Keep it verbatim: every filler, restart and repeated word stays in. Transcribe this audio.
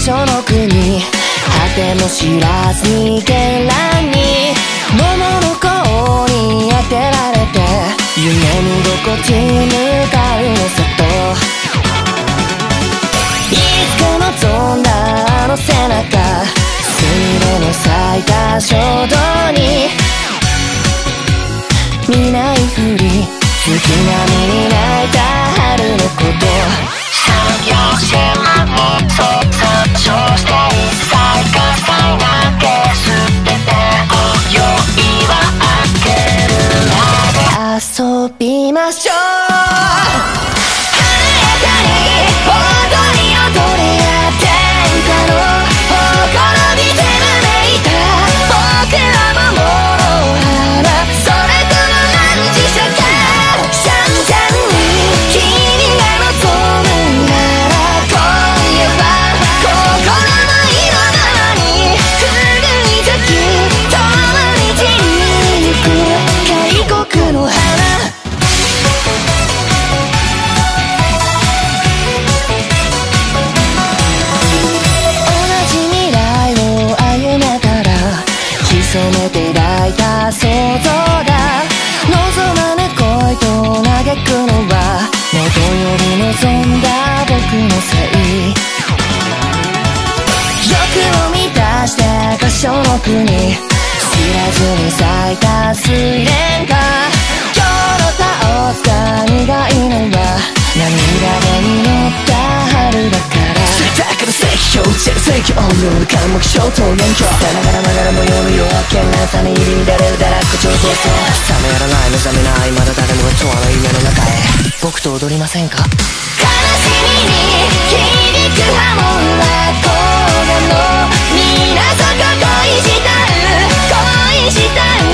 所の国、果ても知らずに絢爛に桃の甲に当てられて夢見心地に向かうのさと、いつか望んだあの背中、スミレの咲いた衝動に見ないふり、月並みに泣いた春のこと、産業線もっと殺傷して一切火災なんて捨てて、今宵は明けるまで遊びましょう。華やかに踊り踊りや天下のほころびてるめいた僕らももの花、それとも何時社会散々に君が望むなら今夜は心の色のままに古い時通り散りゆく開国の花、同じ未来を歩めたら潜めて抱いた想像だ、望まぬ恋と嘆くのは元より望んだ僕のせい、欲を満たして箇所の国、知らずに咲いた睡蓮花、今日の他をつか苦いのは涙で実った春だから、だから正義を打ち正義音量の感目衝動連挙、さながらながら模様の夜明けなさに入り乱れる堕落情報性、覚めやらない目覚めないまだ誰もが永遠の夢の中へ、僕と踊りませんか。悲しみに響く波紋は黄金の水底恋したる恋したる